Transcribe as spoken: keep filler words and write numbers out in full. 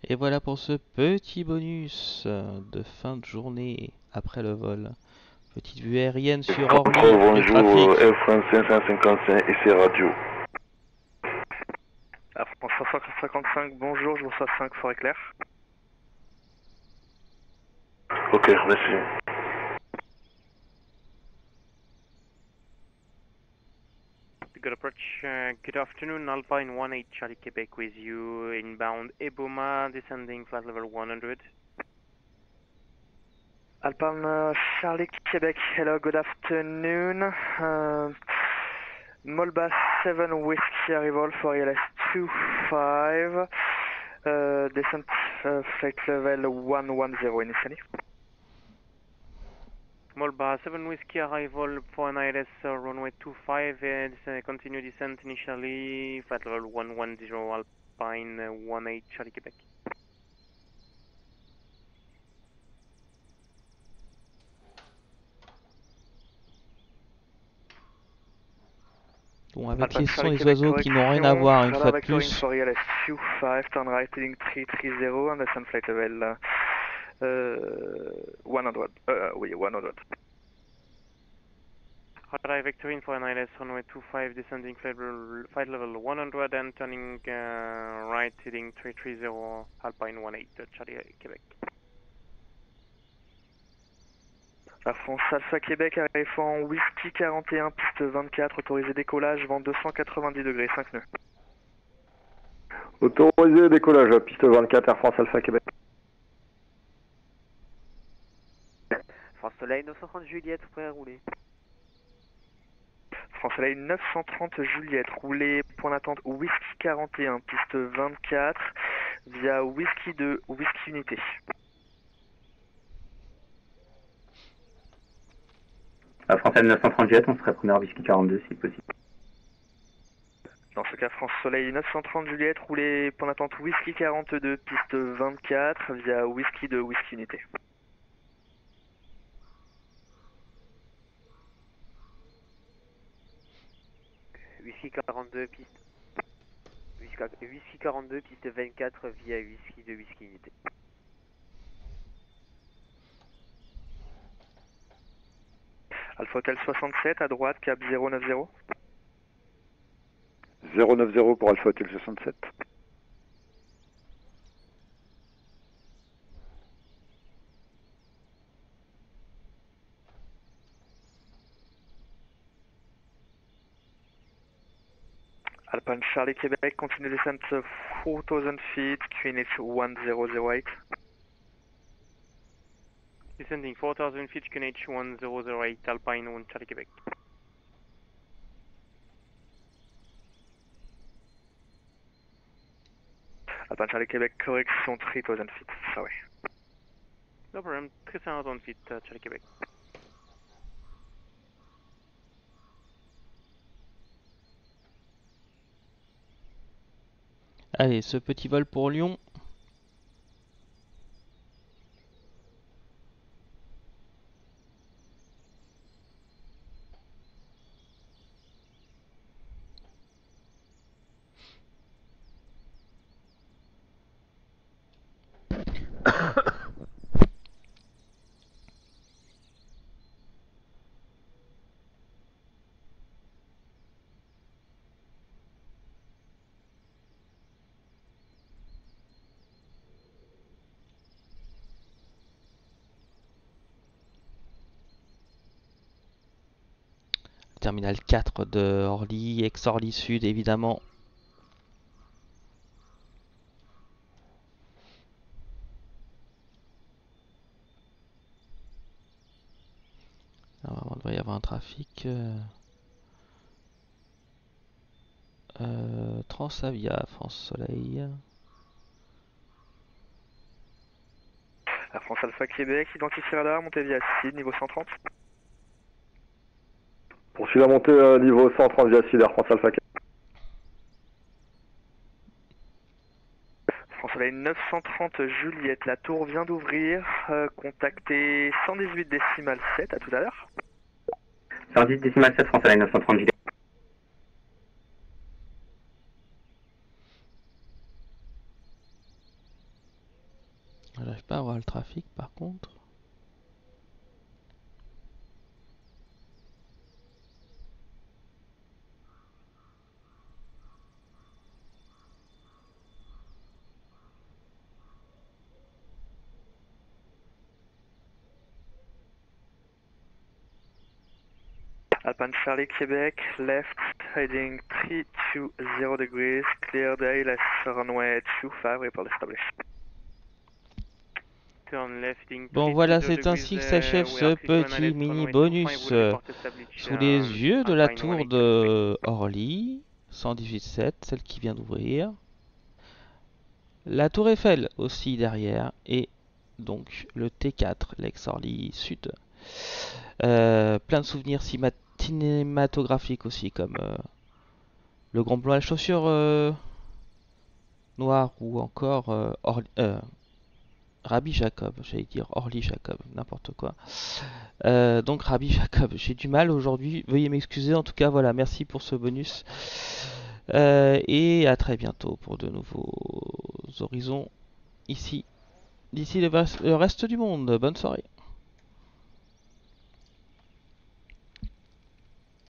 Et voilà pour ce petit bonus de fin de journée après le vol. Petite vue aérienne sur Orly, le trafic. Bonjour, Air France cinq cent cinquante-cinq et ses radios. Air France cinq cent cinquante-cinq, bonjour, je vous reçois cinq Forêt Claire. Ok, merci. Good approach. Uh, good afternoon, Alpine one eight Charlie Quebec with you, inbound Eboma, descending flight level one hundred. Alpine uh, Charlie Quebec, hello, good afternoon. Uh, Molba seven Whiskey arrival for E L S two five, uh, descent uh, flight level one one zero initially. Molba seven Whiskey arrival for an I L S uh, runway two five, and uh, continue descent initially, flight level one one zero Alpine uh, one eight Charlie Quebec. Bon, avec Alpine les sons Charlie des Quebec, oiseaux qui n'ont rien à voir une fois de vectoring plus. for E L S two five, turn right heading three three zero, and descent flight level uh, uh, one hundred. Uh, oui, one hundred. High vectoring for an I L S runway two five, descending flight level, flight level one hundred and turning uh, right heading three three zero Alpine one eight Charlie Quebec. Air France Alpha Québec arrive en Whisky quarante et un, piste vingt-quatre, autorisé décollage, vent deux cent quatre-vingt-dix degrés, cinq nœuds. Autorisé décollage, piste vingt-quatre, Air France Alpha Québec. France Soleil neuf cent trente Juliette, prêt à rouler. France Soleil neuf cent trente Juliette, roulé point d'attente Whisky quarante et un, piste vingt-quatre, via Whisky deux, Whisky Unité. À Française neuf cent trente Juliette, on serait première Whisky quarante-deux si possible. Dans ce cas, France Soleil neuf cent trente Juliette, roulé point d'attente Whisky quarante-deux, piste vingt-quatre, via Whisky deux, Whisky Unité. Whisky quarante-deux, piste. Whisky quarante-deux, piste vingt-quatre, via Whisky deux, Whisky Unité. Alpha Hotel soixante-sept, à droite, cap zéro neuf zéro. zéro neuf zéro pour Alpha Hotel soixante-sept. Alpine Charlie Québec, continue descent four thousand feet, Q N H one zero zero eight. Descending four thousand feet, Q N H one zero zero eight Alpine one Charlie Quebec. Alpine Charlie Québec, correction three thousand feet, sorry. No problem, three thousand feet uh, Charlie Quebec. Allez, ce petit vol pour Lyon. Terminal quatre de Orly, ex-Orly Sud évidemment. Alors, il devrait y avoir un trafic. Euh, euh, Transavia, France Soleil. Air France Alpha Québec, identifié radar, montée via Sid, niveau cent trente. Poursuit la montée euh, niveau cent trente via Sud, Air France Alpha Québec. France Soleil neuf cent trente Juliette, la tour vient d'ouvrir, euh, contactez cent dix-huit décimal sept, à tout à l'heure. cent dix décimal sept, France Soleil neuf cent trente Juliette. J'arrive pas à voir le trafic par contre. Alpine Charlie Québec, left, heading three two zero degrees, cleared A L S runway two five, report established. Turn left in Bon three voilà, two c'est zero ainsi que degrees, s'achève uh, we ce are clear to petit analyze mini runway bonus two five, euh, report established, sous les um, yeux de la Alpine tour one eight de Orly, cent dix-huit sept, celle qui vient d'ouvrir. La tour Eiffel aussi derrière, et donc le T quatre, l'ex-Orly Sud. Euh, plein de souvenirs cinématographiques aussi, comme euh, le Grand Blond à la chaussure euh, noire, ou encore euh, Orly, euh, Rabbi Jacob, j'allais dire Orly Jacob, n'importe quoi. Euh, donc Rabbi Jacob, j'ai du mal aujourd'hui, veuillez m'excuser. En tout cas, voilà, merci pour ce bonus. Euh, et à très bientôt pour de nouveaux horizons ici, d'ici le reste du monde. Bonne soirée.